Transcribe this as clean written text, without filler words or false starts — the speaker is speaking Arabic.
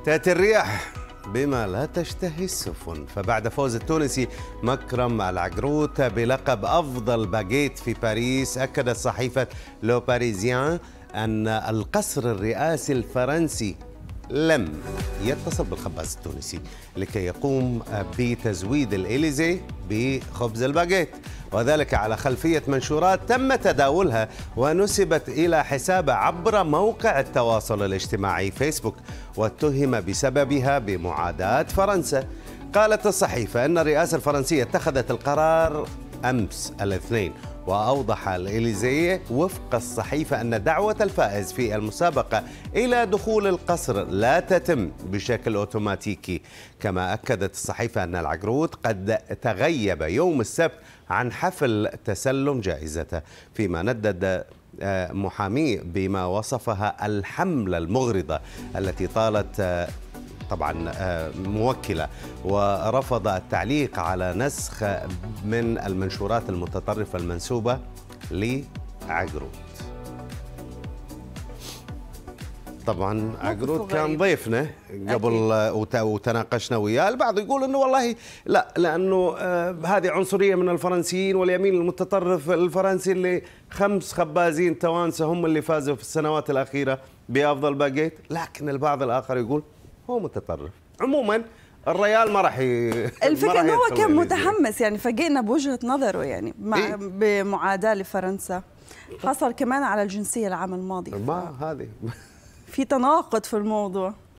تأتي الرياح بما لا تشتهي السفن. فبعد فوز التونسي مكرم العقروت بلقب أفضل باجيت في باريس، أكدت صحيفة لو باريزيان أن القصر الرئاسي الفرنسي لم يتصل بالخباز التونسي لكي يقوم بتزويد الإليزي بخبز الباجيت، وذلك على خلفية منشورات تم تداولها ونسبت إلى حسابه عبر موقع التواصل الاجتماعي فيسبوك، واتهم بسببها بمعاداة فرنسا. قالت الصحيفة أن الرئاسة الفرنسية اتخذت القرار أمس الاثنين، وأوضح الإليزيه وفق الصحيفة أن دعوة الفائز في المسابقة إلى دخول القصر لا تتم بشكل أوتوماتيكي. كما أكدت الصحيفة أن العقروت قد تغيب يوم السبت عن حفل تسلم جائزته، فيما ندد محاميه بما وصفها الحملة المغرضة التي طالت طبعا موكلة، ورفض التعليق على نسخ من المنشورات المتطرفة المنسوبة لعقروت. طبعا عقروت كان ضيفنا قبل وتناقشنا وياه. البعض يقول انه والله لا، لانه هذه عنصريه من الفرنسيين واليمين المتطرف الفرنسي اللي 5 خبازين توانسه هم اللي فازوا في السنوات الاخيره بافضل باجيت، لكن البعض الاخر يقول هو متطرف. عموما الريال ما راح الفكره انه هو كان متحمس، يعني فاجئنا بوجهه نظره، يعني بمعاداه لفرنسا، حصل كمان على الجنسيه العام الماضي. ما هذه في تناقض في الموضوع.